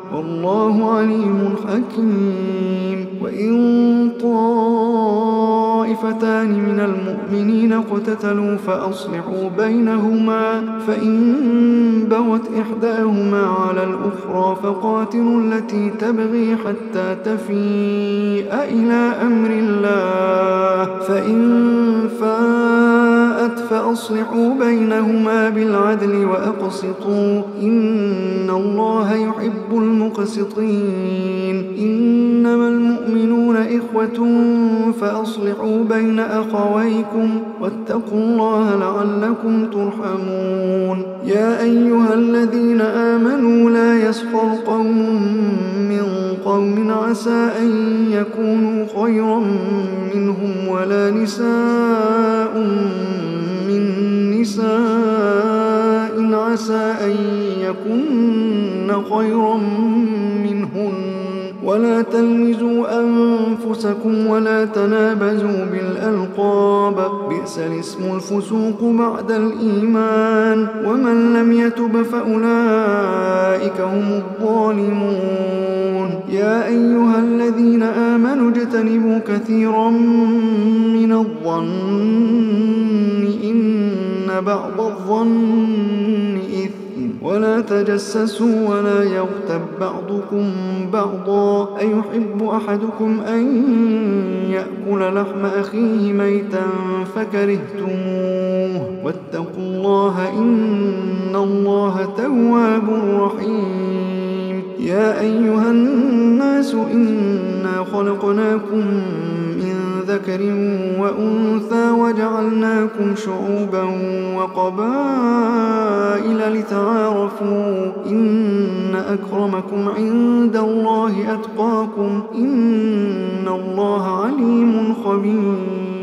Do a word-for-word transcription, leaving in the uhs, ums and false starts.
والله عليم حكيم. وإن طائفتان من المؤمنين اقتتلوا فأصلحوا بينهما، فإن بغت إحداهما على الأخرى فقاتلوا التي تبغي حتى تفيء إلى أمر الله، فإن فاءت فأصلحوا بينهما بالعدل وأقسطوا إن الله يحب المقسطين. إنما المؤمنون إخوة فأصلحوا بين أخويكم واتقوا الله لعلكم ترحمون. يا أيها الذين آمنوا لا يسخر قوم من قوم عسى أن يكونوا خيرا منهم ولا نساء من نساء عسى أن يكن خيرا منهن ولا تلمزوا أنفسكم ولا تنابزوا بالألقاب، بئس الاسم الفسوق بعد الإيمان، ومن لم يتب فأولئك هم الظالمون. يا أيها الذين آمنوا اجتنبوا كثيرا من الظن إن بعض الظن إثم، ولا تجسسوا ولا يغتب بعضكم بعضا، أيحب أحدكم أن يأكل لحم أخيه ميتا فكرهتموه، واتقوا الله إن الله تواب رحيم. يا أيها الناس إنا خلقناكم من ذكر وأنثى وجعلناكم شعوبا وقبائل لتعارفوا إن أكرمكم عند الله أتقاكم إن الله عليم خبير.